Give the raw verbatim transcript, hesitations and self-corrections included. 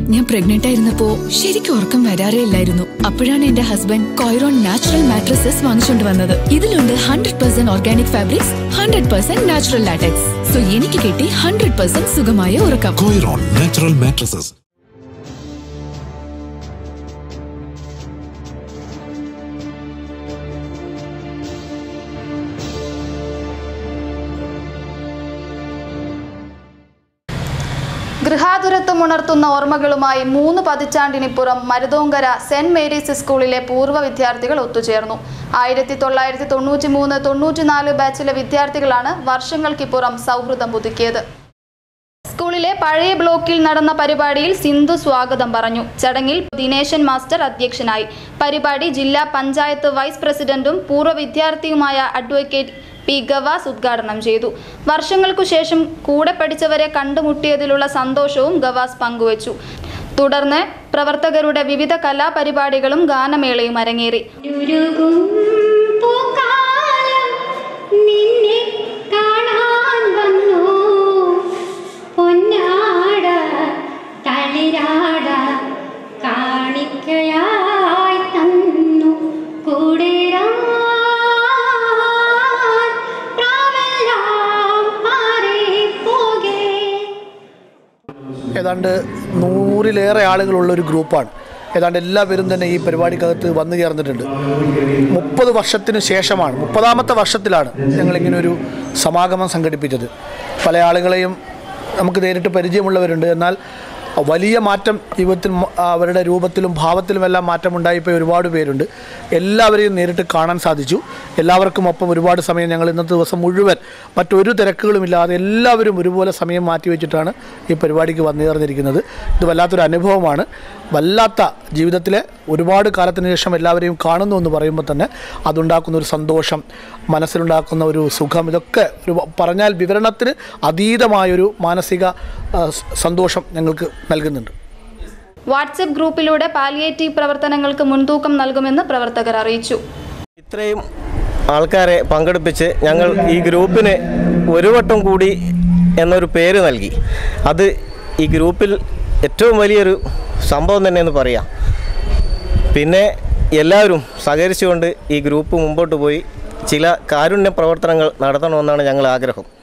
ഞാൻ പ്രഗ്നന്റ് ആയിരുന്നപ്പോ ശരിക്കും ഉറക്കം വരാറേ ഇല്ലായിരുന്നു. അപ്പോഴാണ് എന്റെ ഹസ്ബൻഡ് കോയറോൺ നാച്ചുറൽ മാട്രസസ് വാങ്ങിച്ചുകൊണ്ട് വന്നത്. ഇതിലുണ്ട് hundred percent organic fabrics, hundred percent natural latex. So എനിക്ക് കിട്ടി ഹൺഡ്രഡ് പെർസെന്റ് സുഖമായ ഉറക്കം. Coiron natural mattresses. ഗൃഹാതുരത്വം ഉണർത്തുന്ന ഓർമ്മകളുമായി മൂന്ന് പതിറ്റാണ്ടിനിപ്പുറം മരുതോങ്കര സെന്റ് മേരീസ് സ്കൂളിലെ പൂർവ്വ വിദ്യാർത്ഥികൾ ഒത്തുചേർന്നു. ആയിരത്തി തൊള്ളായിരത്തി തൊണ്ണൂറ്റി മൂന്ന് തൊണ്ണൂറ്റിനാല് ബാച്ചിലെ വിദ്യാർത്ഥികളാണ് വർഷങ്ങൾക്കിപ്പുറം സൗഹൃദം പുതുക്കിയത്. സ്കൂളിലെ പഴയ ബ്ലോക്കിൽ നടന്ന പരിപാടിയിൽ സിന്ധു സ്വാഗതം പറഞ്ഞു. ചടങ്ങിൽ ദിനേശൻ മാസ്റ്റർ അധ്യക്ഷനായി. പരിപാടി ജില്ലാ പഞ്ചായത്ത് വൈസ് പ്രസിഡന്റും പൂർവ്വ വിദ്യാർത്ഥിയുമായ അഡ്വക്കേറ്റ് പി ഗവാസ് ഉദ്ഘാടനം ചെയ്തു. വർഷങ്ങൾക്കു ശേഷം കൂടെ പഠിച്ചവരെ കണ്ടുമുട്ടിയതിലുള്ള സന്തോഷവും ഗവാസ് പങ്കുവച്ചു. തുടർന്ന് പ്രവർത്തകരുടെ വിവിധ കലാപരിപാടികളും ഗാനമേളയും അരങ്ങേറി. ഏതാണ്ട് നൂറിലേറെ ആളുകളുള്ള ഒരു ഗ്രൂപ്പാണ്. ഏതാണ്ട് എല്ലാവരും തന്നെ ഈ പരിപാടിക്കകത്ത് വന്നു ചേർന്നിട്ടുണ്ട്. മുപ്പത് വർഷത്തിന് ശേഷമാണ്, മുപ്പതാമത്തെ വർഷത്തിലാണ് ഞങ്ങളിങ്ങനെ ഒരു സമാഗമം സംഘടിപ്പിച്ചത്. പല ആളുകളെയും നമുക്ക് നേരിട്ട് പരിചയമുള്ളവരുണ്ട്. എന്നാൽ വലിയ മാറ്റം ജീവിതത്തിൽ അവരുടെ രൂപത്തിലും ഭാവത്തിലുമെല്ലാം മാറ്റമുണ്ടായിപ്പോയി ഒരുപാട് പേരുണ്ട്. എല്ലാവരെയും നേരിട്ട് കാണാൻ സാധിച്ചു. എല്ലാവർക്കും ഒപ്പം ഒരുപാട് സമയം ഞങ്ങൾ ഇന്നത്തെ ദിവസം മുഴുവൻ മറ്റൊരു തിരക്കുകളുമില്ലാതെ എല്ലാവരും ഒരുപോലെ സമയം മാറ്റിവെച്ചിട്ടാണ് ഈ പരിപാടിക്ക് വന്നു ചേർന്നിരിക്കുന്നത്. ഇത് വല്ലാത്തൊരു അനുഭവമാണ്. വല്ലാത്ത ജീവിതത്തിലെ ഒരുപാട് കാലത്തിന് ശേഷം എല്ലാവരെയും കാണുന്നു എന്ന് പറയുമ്പോൾ തന്നെ അതുണ്ടാക്കുന്ന ഒരു സന്തോഷം, മനസ്സിലുണ്ടാക്കുന്ന ഒരു സുഖം, ഇതൊക്കെ ഒരു പറഞ്ഞാൽ വിവരണത്തിന് അതീതമായൊരു മാനസിക സന്തോഷം ഞങ്ങൾക്ക് നൽകുന്നുണ്ട്. വാട്സ്ആപ്പ് ഗ്രൂപ്പിലൂടെ പാലിയേറ്റീവ് പ്രവർത്തനങ്ങൾക്ക് മുൻതൂക്കം നൽകുമെന്ന് പ്രവർത്തകർ അറിയിച്ചു. ഇത്രയും ആൾക്കാരെ പങ്കെടുപ്പിച്ച് ഞങ്ങൾ ഈ ഗ്രൂപ്പിന് ഒരു വട്ടം കൂടി എന്നൊരു പേര് നൽകി. അത് ഈ ഗ്രൂപ്പിൽ ഏറ്റവും വലിയൊരു സംഭവം തന്നെയെന്ന് പറയാം. പിന്നെ എല്ലാവരും സഹകരിച്ചുകൊണ്ട് ഈ ഗ്രൂപ്പ് മുമ്പോട്ട് പോയി ചില കാരുണ്യ പ്രവർത്തനങ്ങൾ നടത്തണമെന്നാണ് ഞങ്ങളുടെ ആഗ്രഹം.